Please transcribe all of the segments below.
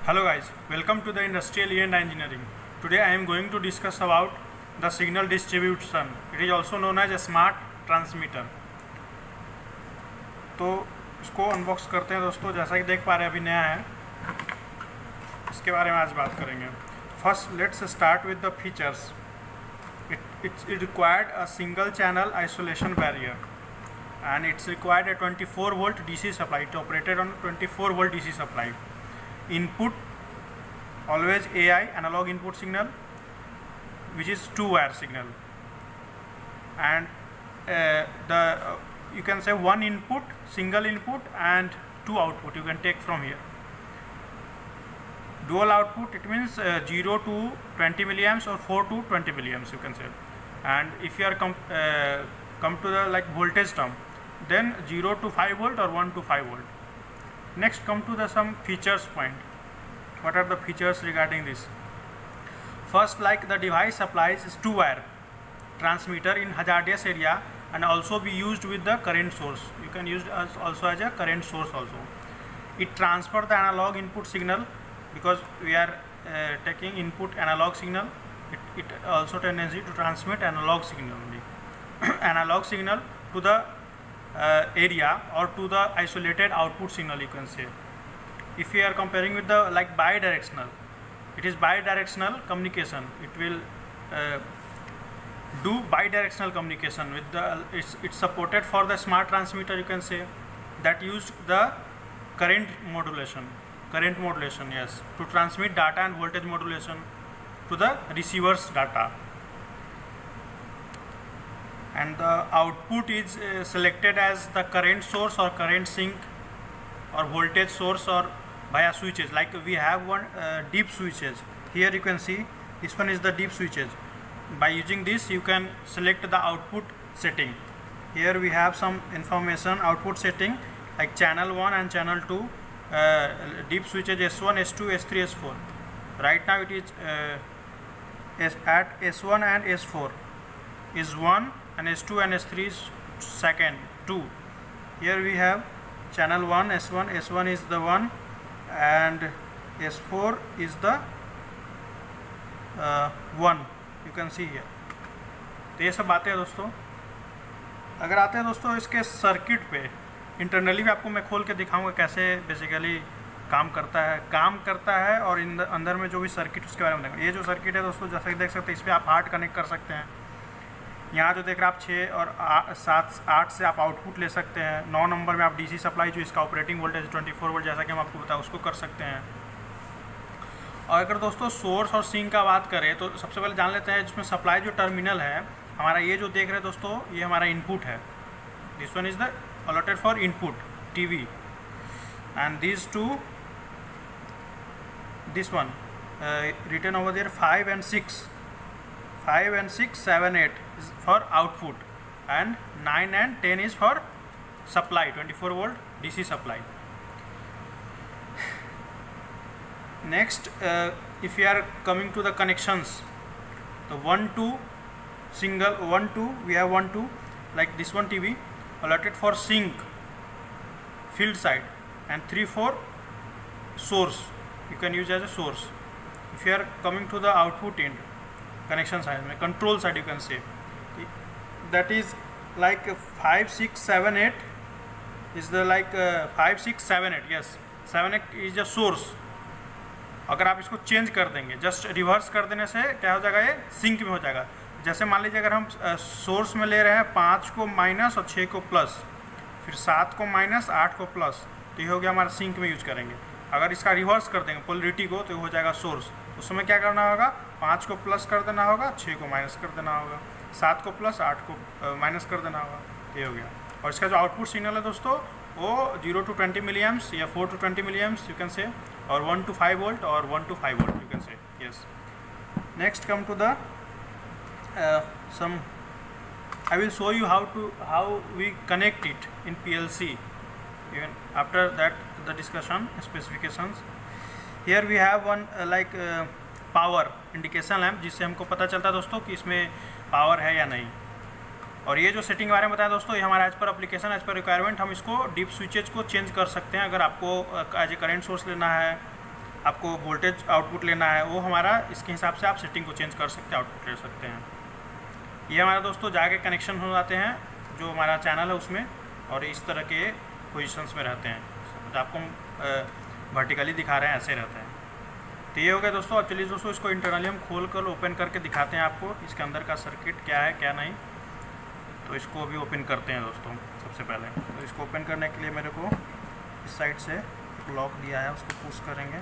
Hello guys, welcome to the Industrial and Engineering. Today I am going to discuss about the signal distribution. It is also known as a smart transmitter. तो इसको unbox करते हैं दोस्तों। जैसा कि देख पा रहे हैं अभी नया है, इसके बारे में आज बात करेंगे। First let's start with the features. It required a single channel isolation barrier and it's required a 24 volt DC supply. It operated on 24 volt DC supply. Input always AI, analog input signal, which is 2-wire signal, and you can say one input, single input, and 2 output you can take from here. Dual output, it means 0 to 20 milliamps or 4 to 20 milliamps you can say. And if you are come to the like voltage term, then 0 to 5 volt or 1 to 5 volt. Next come to the some features point. What are the features regarding this? First, like the device supplies is 2-wire transmitter in hazardous area and also be used with the current source. You can use also as a current source also. It transfer the analog input signal because we are taking input analog signal. It also tendency to transmit analog signal only. Analog signal to the area or to the isolated output signal you can say. If we are comparing with the like bidirectional, it is bidirectional communication. It will do bidirectional communication with the it's supported for the smart transmitter you can say, that used the current modulation, yes, to transmit data and voltage modulation to the receiver's data. And the output is selected as the current source or current sink or voltage source or via switches. Like we have one deep switches. Here you can see this one is the deep switches. By using this you can select the output setting. Here we have some information output setting like channel 1 and channel 2, deep switches S1, S2, S3, S4. Right now it is at S1 and S4 is 1 and S2 and S3 is second 2. Here we have channel 1 S1 is the 1 and S4 is the 1 you can see here. तो ये सब बातें हैं दोस्तों। अगर आते हैं दोस्तों इसके सर्किट पे, इंटरनली भी आपको मैं खोल के दिखाऊंगा कैसे बेसिकली काम करता है और अंदर में जो भी सर्किट उसके बारे में देखो। ये जो सर्किट है दोस्तों, जैसा कि देख सकते हैं, इस पर आप 8 कनेक्ट कर सकते हैं। यहाँ जो देख रहे हैं आप 6 और 8 से आप आउटपुट ले सकते हैं। 9 नंबर में आप डीसी सप्लाई जो इसका ऑपरेटिंग वोल्टेज 24 वोल्ट जैसा कि हम आपको बताया उसको कर सकते हैं। और अगर दोस्तों सोर्स और सिंक का बात करें तो सबसे पहले जान लेते हैं जिसमें सप्लाई जो टर्मिनल है हमारा, ये जो देख रहे हैं दोस्तों ये हमारा इनपुट है। This one is the allotted for input TV and this two this one written over there 5 and 6, 7, 8 is for output and 9 and 10 is for supply, 24 volt DC supply. Next if you are coming to the connections, the 1 2 single 1 2 we have 1 2 like this one TV allotted for sink field side and 3 4 source you can use as a source. If you are coming to the output end connection side, control side you can say, that is like 5 6 7 8 is the like 5 6 7 8 yes 7 8 is a source. अगर आप इसको change कर देंगे, just reverse कर देने से क्या हो जाएगा, ये सिंक में हो जाएगा। जैसे मान लीजिए अगर हम सोर्स में ले रहे हैं 5 को माइनस और 6 को प्लस, फिर 7 को माइनस 8 को प्लस, तो ये हो गया हमारा सिंक में यूज करेंगे। अगर इसका रिवर्स कर देंगे पोलरिटी को तो हो जाएगा सोर्स। उस समय क्या करना होगा, 5 को प्लस कर देना होगा, 6 को माइनस कर देना होगा, 7 को प्लस 8 को माइनस कर देना होगा, ये हो गया। और इसका जो आउटपुट सिग्नल है दोस्तों वो 0 to 20 milliamps या 4 to 20 milliamps you can say, और 1 to 5 volt और 1 to 5 volt you can say, yes. Next come to the some I will show you how we connect it in PLC. Even after that the discussion specifications. Here we have one like power indication lamp, जिससे हमको पता चलता है दोस्तों कि इसमें power है या नहीं। और ये जो सेटिंग के बारे में बताया दोस्तों, ये हमारा as per application as per requirement हम इसको डीप स्विचेज को चेंज कर सकते हैं। अगर आपको एज ए करेंट सोर्स लेना है आपको वोल्टेज आउटपुट लेना है, वो हमारा इसके हिसाब से आप सेटिंग को चेंज कर सकते हैं, आउटपुट ले सकते हैं। ये हमारा दोस्तों जाके कनेक्शन हो जाते हैं जो हमारा चैनल है उसमें, और इस तरह के पोजीशंस में रहते हैं। तो आपको वर्टिकली दिखा रहे हैं, ऐसे रहते हैं। तो ये हो गया दोस्तों। अब चलिए दोस्तों इसको इंटरनली हम खोल कर ओपन करके दिखाते हैं आपको इसके अंदर का सर्किट क्या है क्या नहीं। तो इसको अभी ओपन करते हैं दोस्तों। सबसे पहले तो इसको ओपन करने के लिए मेरे को इस साइड से लॉक दिया है, उसको पुश करेंगे।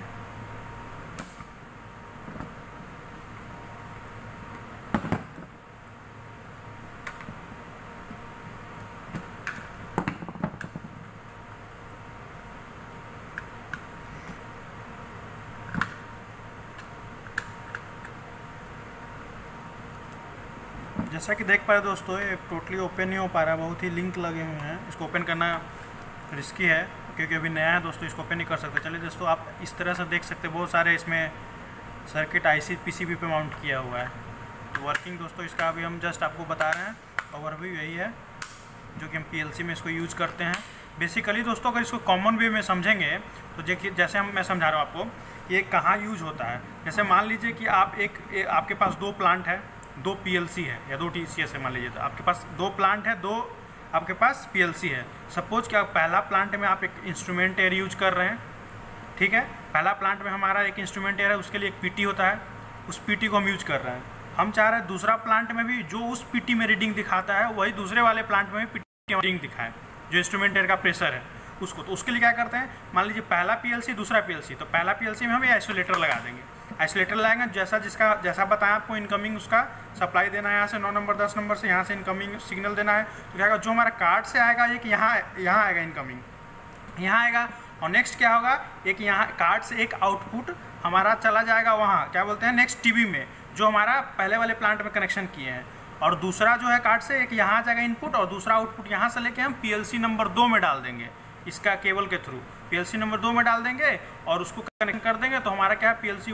जैसा कि देख पा रहे दोस्तों, ये टोटली ओपन नहीं हो पा रहा है, बहुत ही लिंक लगे हुए हैं। इसको ओपन करना रिस्की है क्योंकि अभी नया है दोस्तों, इसको ओपन नहीं कर सकते। चलिए दोस्तों आप इस तरह से देख सकते हैं, बहुत सारे इसमें सर्किट आईसी पीसीबी पे माउंट किया हुआ है। तो वर्किंग दोस्तों इसका अभी हम जस्ट आपको बता रहे हैं, ओवरव्यू यही है जो कि हम पीएलसी में इसको यूज़ करते हैं। बेसिकली दोस्तों अगर इसको कॉमन वे में समझेंगे तो देखिए, जैसे मैं समझा रहा हूँ आपको ये कहाँ यूज़ होता है। जैसे मान लीजिए कि आप आपके पास 2 प्लांट है, 2 पीएलसी है या 2 टीसीएस है। मान लीजिए तो आपके पास 2 प्लांट है, 2 आपके पास पीएलसी है। सपोज कि पहला प्लांट में आप एक इंस्ट्रूमेंट एयर यूज कर रहे हैं, ठीक है। पहला प्लांट में हमारा एक इंस्ट्रूमेंट एयर है, उसके लिए एक पीटी होता है, उस पीटी को हम यूज कर रहे हैं। हम चाह रहे हैं दूसरा प्लांट में भी जो उस पीटी में रीडिंग दिखाता है वही दूसरे वाले प्लांट में भी पीटी रीडिंग दिखाए, जो इंस्ट्रूमेंट एयर का प्रेशर है उसको। तो उसके लिए क्या करते हैं, मान लीजिए पहला पीएलसी दूसरा पीएलसी, तो पहला पीएलसी में हम ये आइसोलेटर लगा देंगे। आइसोलेटर लगाएंगे, जैसा बताया आपको इनकमिंग उसका सप्लाई देना है, यहाँ से 9 नंबर 10 नंबर से यहाँ से इनकमिंग सिग्नल देना है। तो क्या होगा, जो हमारा कार्ड से आएगा एक यहाँ आएगा, इनकमिंग यहाँ आएगा। और नेक्स्ट क्या होगा, एक यहाँ कार्ड से एक आउटपुट हमारा चला जाएगा वहाँ क्या बोलते हैं नेक्स्ट टीवी में, जो हमारा पहले वाले प्लांट में कनेक्शन किए हैं। और दूसरा जो है कार्ड से एक यहाँ आ जाएगा इनपुट, और दूसरा आउटपुट यहाँ से लेके हम पीएलसी नंबर 2 में डाल देंगे, इसका केबल के थ्रू पीएलसी नंबर 2 में डाल देंगे और उसको कनेक्ट कर देंगे। तो हमारा क्या है, पीएलसी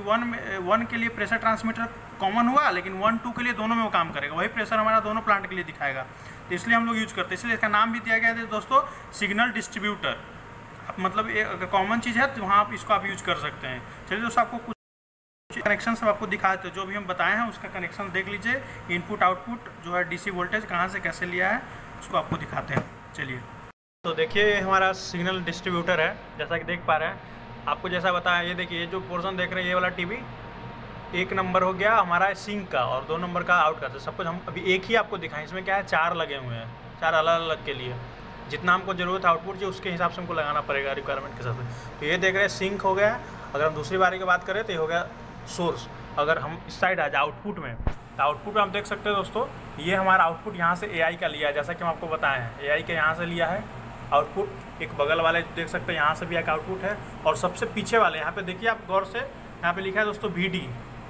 1 के लिए प्रेशर ट्रांसमीटर कॉमन हुआ, लेकिन 1, 2 के लिए दोनों में वो काम करेगा, वही प्रेशर हमारा दोनों प्लांट के लिए दिखाएगा। तो इसलिए हम लोग यूज करते हैं, इसलिए इसका नाम भी दिया गया है दोस्तों सिग्नल डिस्ट्रीब्यूटर। मतलब एक कॉमन चीज़ है तो वहाँ आप इसको यूज कर सकते हैं। चलिए दोस्तों आपको कुछ कनेक्शन सब आपको दिखा देते हैं, जो भी हम बताए हैं उसका कनेक्शन देख लीजिए। इनपुट आउटपुट जो है डीसी वोल्टेज कहाँ से कैसे लिया है उसको आपको दिखाते हैं। चलिए तो देखिए ये हमारा सिग्नल डिस्ट्रीब्यूटर है, जैसा कि देख पा रहे हैं। आपको जैसा बताया, ये देखिए ये जो पोर्शन देख रहे हैं ये वाला टीवी 1 नंबर हो गया हमारा सिंक का, और 2 नंबर का आउट का। तो सब कुछ हम अभी एक ही आपको दिखाएं, इसमें क्या है 4 लगे हुए हैं, 4 अलग अलग के लिए जितना हमको ज़रूरत है आउटपुट जो उसके हिसाब से हमको लगाना पड़ेगा रिक्वायरमेंट के साथ। तो ये देख रहे हैं सिंक हो गया। अगर हम दूसरी बारी की बात करें तो ये हो गया सोर्स। अगर हम इस साइड आ जाए आउटपुट में, तो आउटपुट में हम देख सकते हैं दोस्तों ये हमारा आउटपुट यहाँ से एआई का लिया है, जैसा कि हम आपको बताए हैं एआई के यहाँ से लिया है आउटपुट। एक बगल वाले देख सकते हैं यहाँ से भी एक आउटपुट है, और सबसे पीछे वाले यहाँ पे देखिए आप गौर से, यहाँ पे लिखा है दोस्तों VD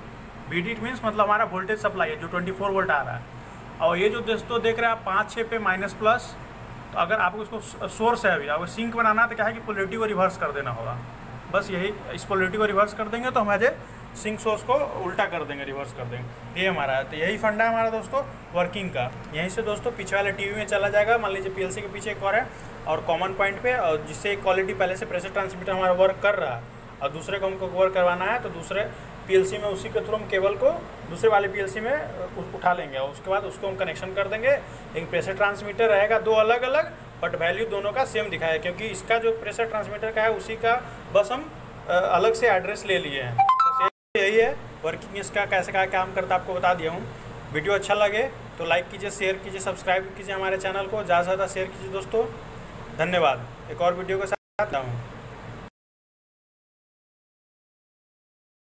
मीन्स मतलब हमारा वोल्टेज सप्लाई है जो 24 वोल्ट आ रहा है। और ये जो दोस्तों देख रहे हैं आप 5-6 पे माइनस प्लस, तो अगर आपको इसको सोर्स है, अभी आपको सिंक बनाना है तो क्या है कि पोलरिटी को रिवर्स कर देना होगा। बस यही, इस पोलरिटी को रिवर्स कर देंगे तो हमारे सिंक सोर्स को उल्टा कर देंगे, रिवर्स कर देंगे। ये हमारा है, तो यही फंडा है हमारा दोस्तों वर्किंग का। यहीं से दोस्तों पीछे वाले टीवी में चला जाएगा। मान लीजिए पीएलसी के पीछे एक और है और कॉमन पॉइंट पे, और जिससे क्वालिटी पहले से प्रेशर ट्रांसमीटर हमारा वर्क कर रहा है और दूसरे को हमको वर्क करवाना है, तो दूसरे पीएलसी में उसी के थ्रू हम केबल को दूसरे वाले पीएलसी में उठा लेंगे और उसके बाद उसको हम कनेक्शन कर देंगे। लेकिन प्रेशर ट्रांसमीटर रहेगा 2 अलग अलग, बट वैल्यू दोनों का सेम दिखाया है, क्योंकि इसका जो प्रेशर ट्रांसमीटर का है उसी का बस हम अलग से एड्रेस ले लिए हैं। बस यही है वर्किंग इसका, कैसे क्या काम करता है आपको बता दिया हूँ। वीडियो अच्छा लगे तो लाइक कीजिए, शेयर कीजिए, सब्सक्राइब कीजिए हमारे चैनल को, ज़्यादा से ज़्यादा शेयर कीजिए दोस्तों। धन्यवाद। एक और वीडियो के साथ आता हूँ।